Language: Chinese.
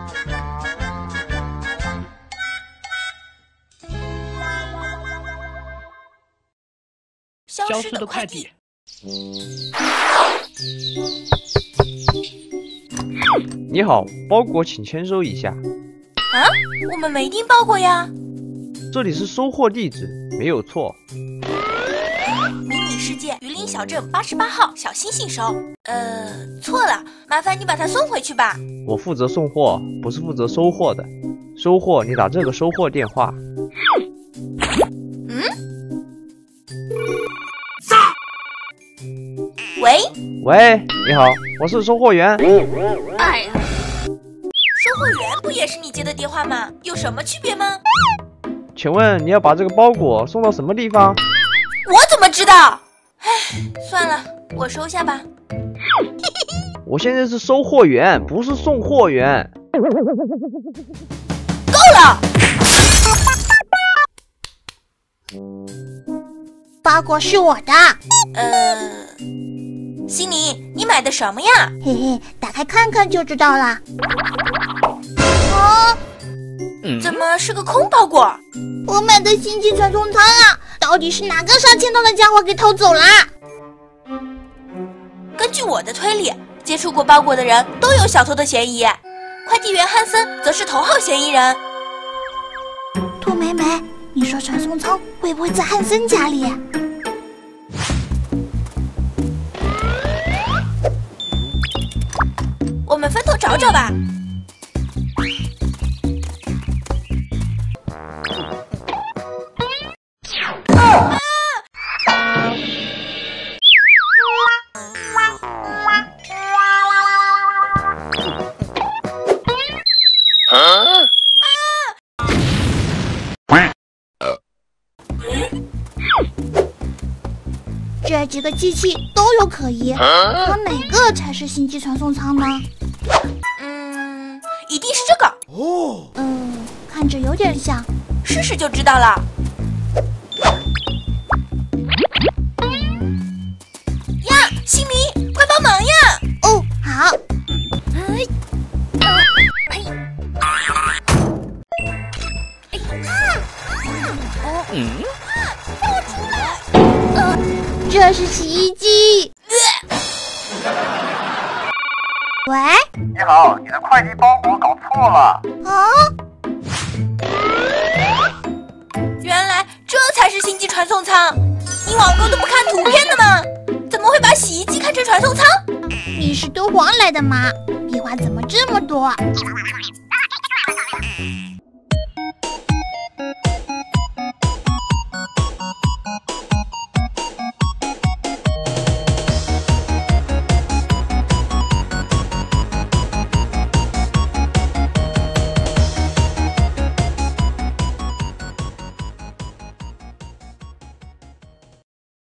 消失的快递。 你好，包裹请签收一下。 啊，我们没订包裹呀。 这里是收货地址，没有错。 迷你世界榆林小镇88号小星星收。错了，麻烦你把它送回去吧。 我负责送货，不是负责收货的。收货你打这个收货电话。喂，你好，我是收货员。 哎呀，收货员不也是你接的电话吗？有什么区别吗？ 请问你要把这个包裹送到什么地方？ 我怎么知道？唉，算了，我收下吧。 我现在是收货员，不是送货员。 够了！ 包裹是我的。 心里，你买的什么呀？ 嘿嘿，打开看看就知道了。啊， 怎么是个空包裹？ 我买的星际传送舱啊，到底是哪个杀千刀的家伙给偷走了？ 根据我的推理，接触过包裹的人都有小偷的嫌疑，快递员汉森则是头号嫌疑人。 兔美美，你说传送舱会不会在汉森家里？ 我们分头找找吧。 这几个机器都有可疑，可哪个才是星际传送舱呢？ 一定是这个。 看着有点像， 试试就知道了。呀，星迷，快帮忙呀！ 哦，好。 让我出来！ 这是洗衣机。喂， 你好，你的快递包裹搞错了。 啊！ 原来这才是星际传送舱，你网购都不看图片的吗？怎么会把洗衣机看成传送舱？ 你是敦煌来的吗？笔画怎么这么多？